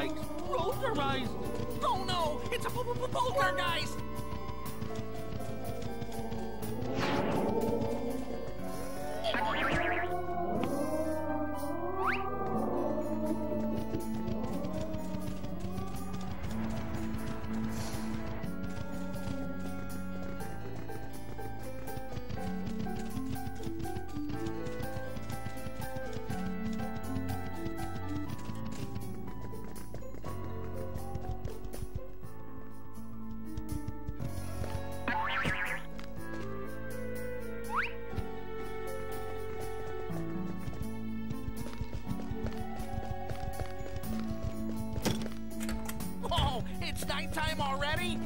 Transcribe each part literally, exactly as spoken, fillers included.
yikes! Rosarized! Oh no! It's a poltergeist! It's nighttime already?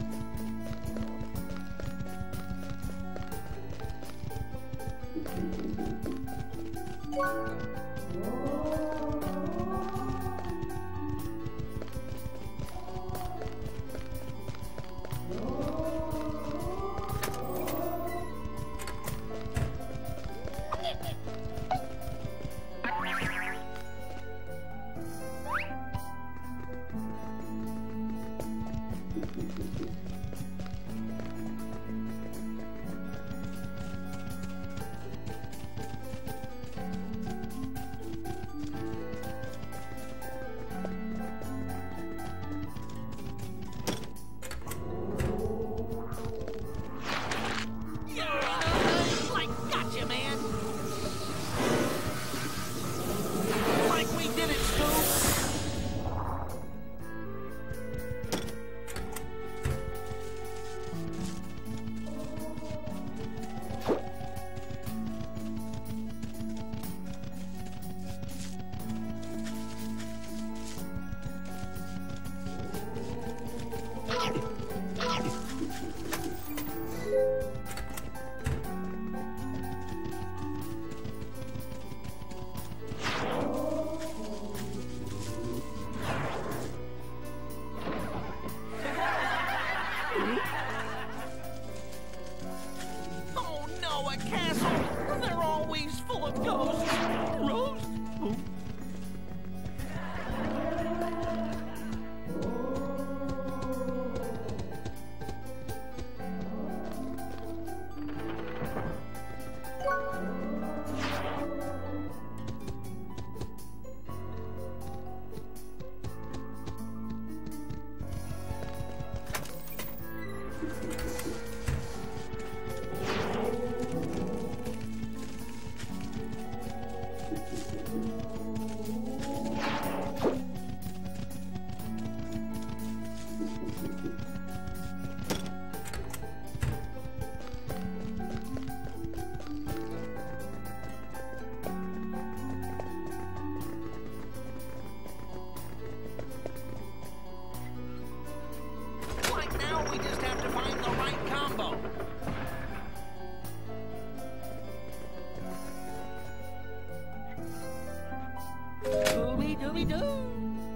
Oh no, a castle! They're always full of ghosts! Rose? Oh. We just have to find the right combo. Dooby dooby doo.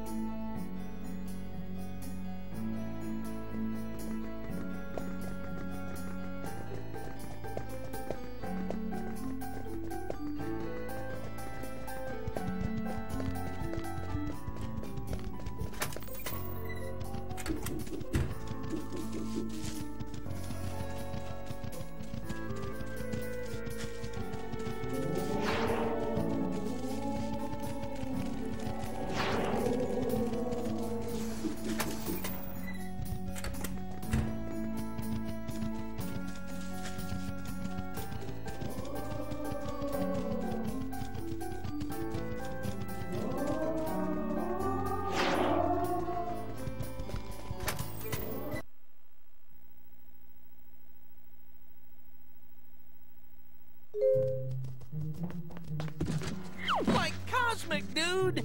Like cosmic, dude!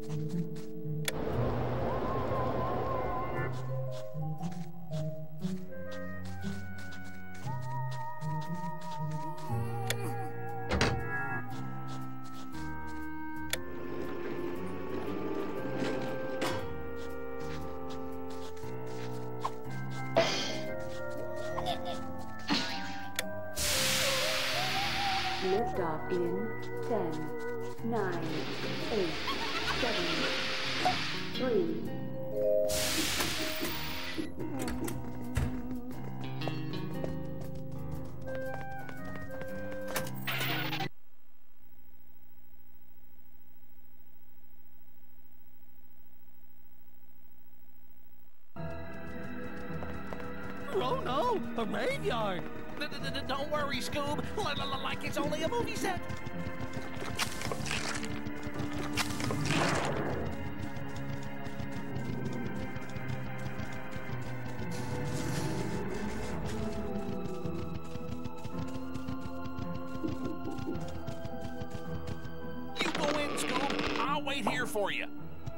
Lift off in ten, nine, eight, seven. three. Oh no, a graveyard. Don't worry, Scoob. Like it's only a movie set. You go in, Scoob. I'll wait here for you.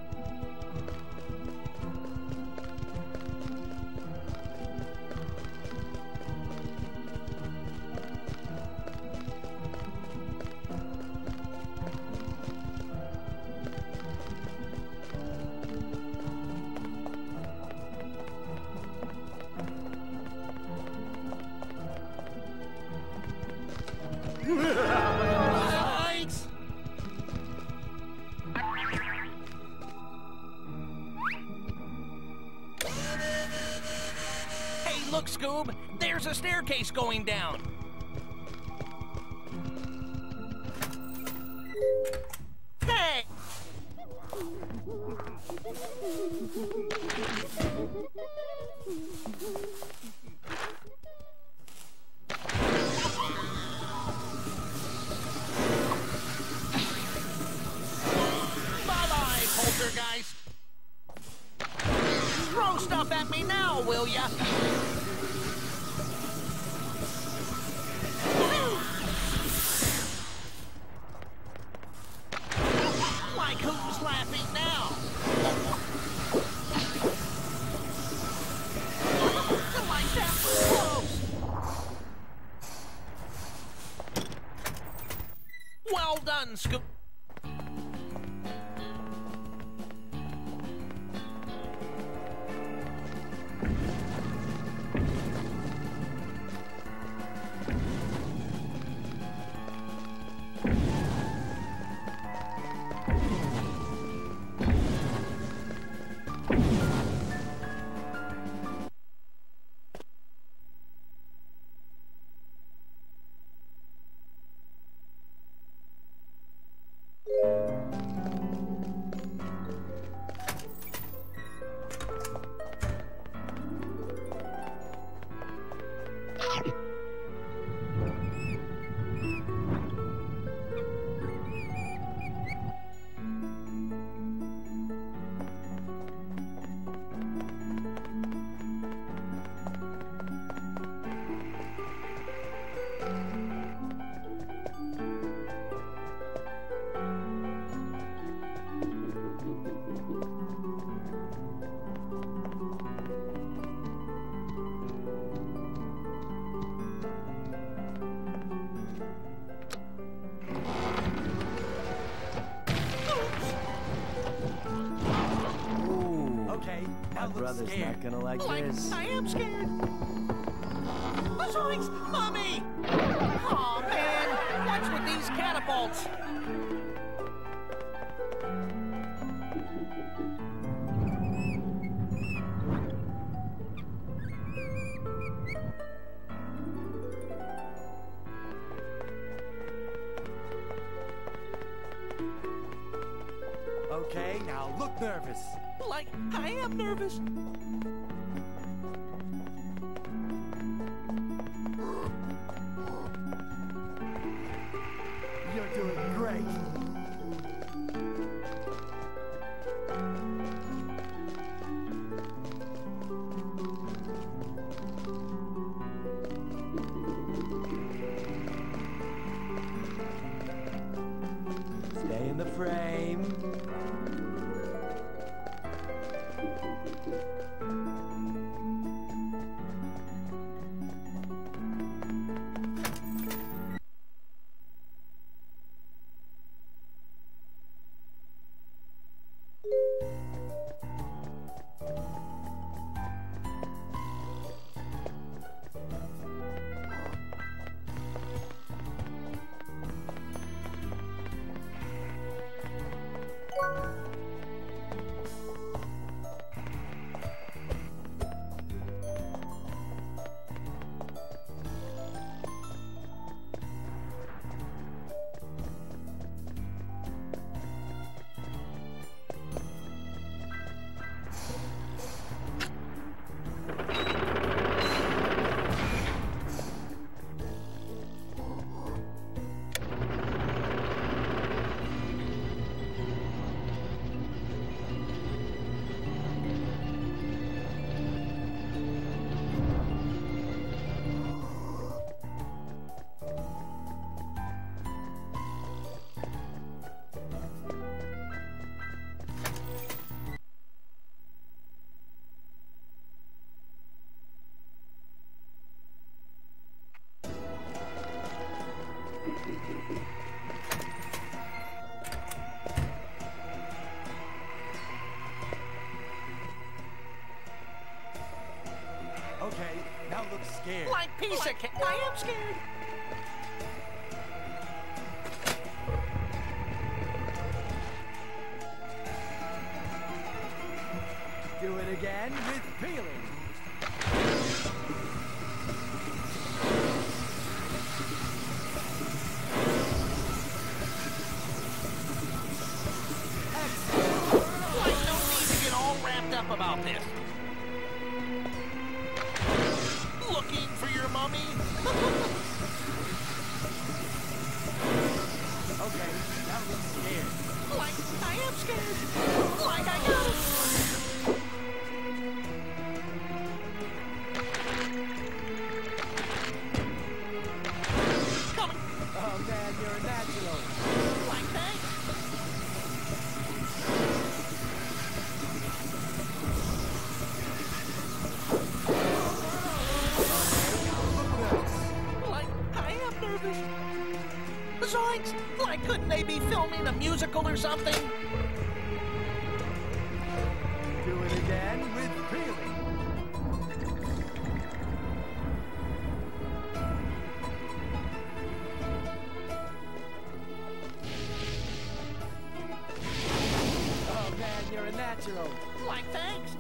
Thanks. Hey, look, Scoob. There's a staircase going down. Hey! Bye-bye, poltergeist. Throw stuff at me now, will ya? Like who's laughing now? Like that was close. Well done, Scoop. My brother's not gonna like Like, this. I am scared. Zoinks! Mommy! Aw, man! What's with these catapults? Okay, now look nervous. Like, I am nervous. You're doing great. Stay in the frame. now look scared. Like piece of cake. I am scared. Do it again with feeling. Like, no need to get all wrapped up about this. Looking for your mummy? Okay, now look scared. Like, I am scared. Like, I got it. Coming. Oh man, you're a natural. Like, thanks. Like, I am nervous. Zoinks! Like, couldn't they be filming a musical or something? Do it again with feeling. Oh man, you're a natural. Like, thanks.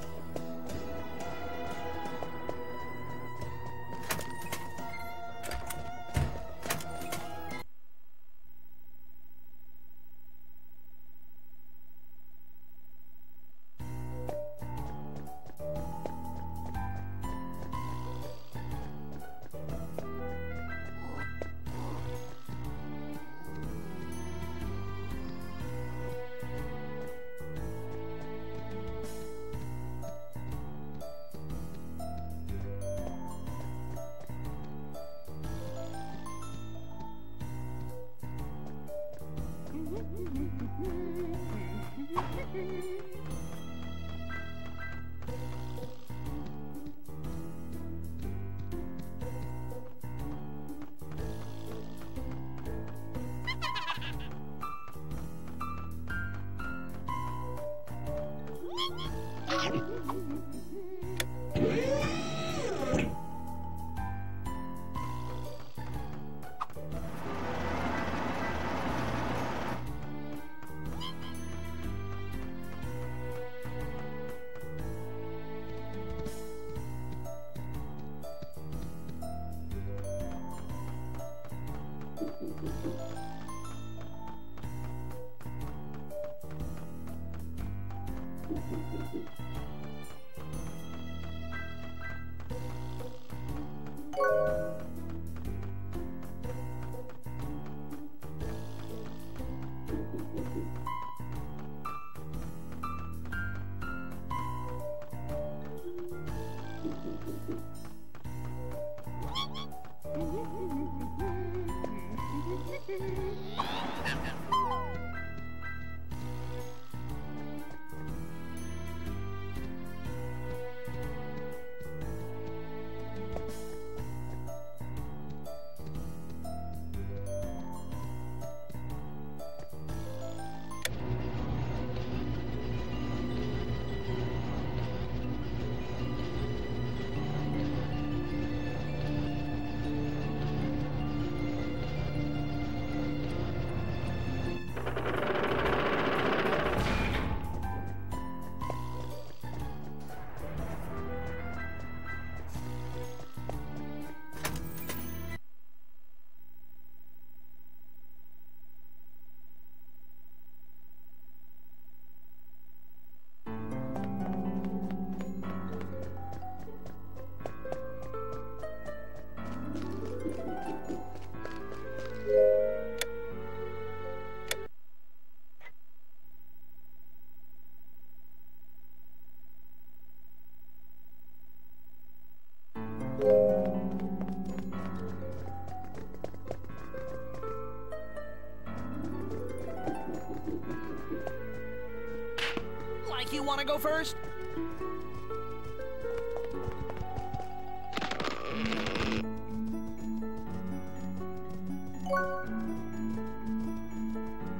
Like, you want to go first?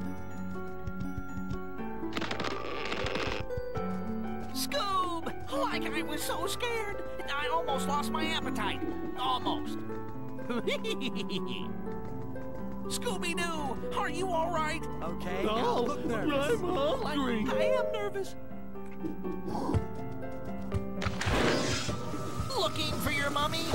Scoob! like I was so scared. I almost lost my appetite. Almost. Scooby-Doo, are you all right? Okay, No, don't look nervous. I'm hungry. I am nervous. Looking for your mummy?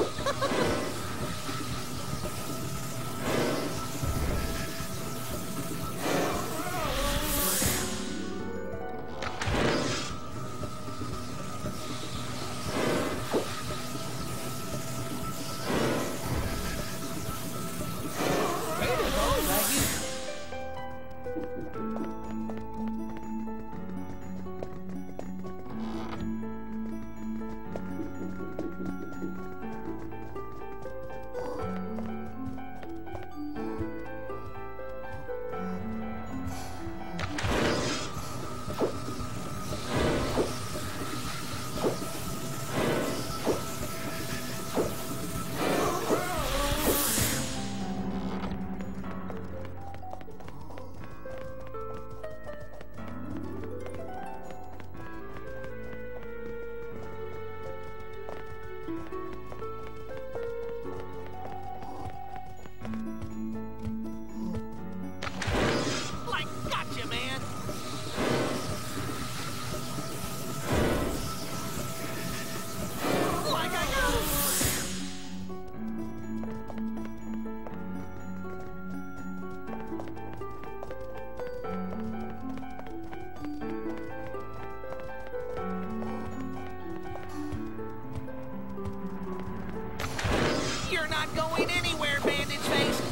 You're not going anywhere, Bandage Face.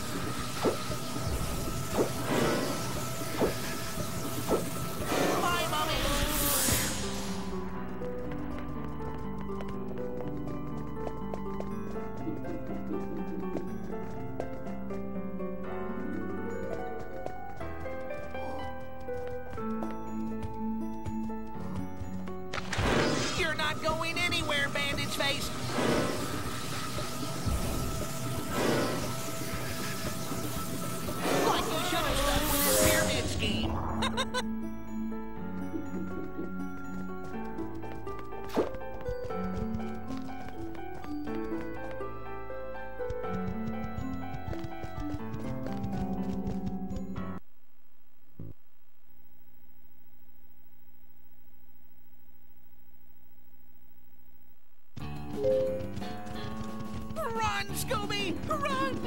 Bye, Mummy. You're not going anywhere, Bandage Face. Like you should have stuck with this pyramid scheme. Run, Scooby! Run!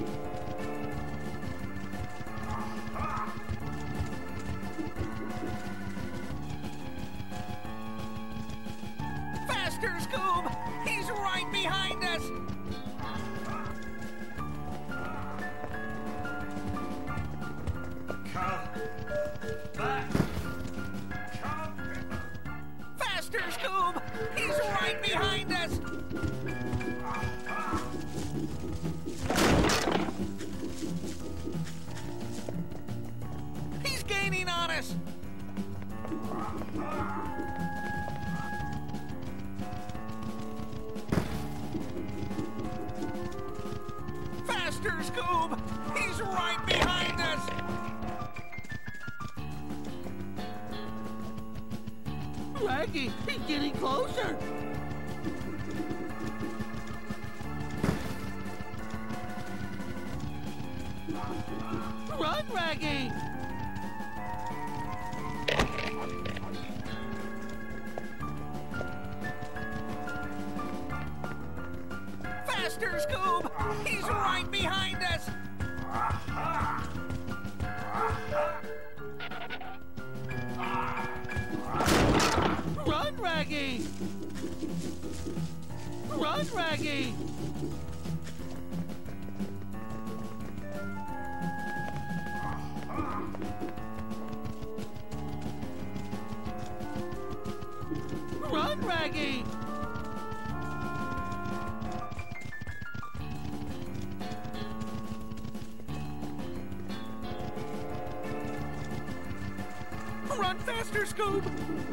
Faster, Scoob! He's right behind us! Come back. Come. Faster, Scoob! He's right behind us! He's gaining on us! Faster, Scoob! He's right behind us! Raggy, he's getting closer. Run, Raggy! Faster, Scoob! He's right behind us! Run, Raggy! Run, Raggy! Run, Raggy! Run faster, Scoob!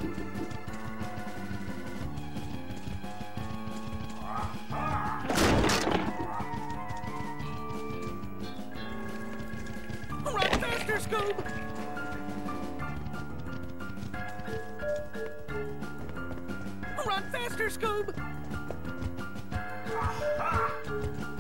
Run faster, Scoob! Run faster, Scoob! Ah!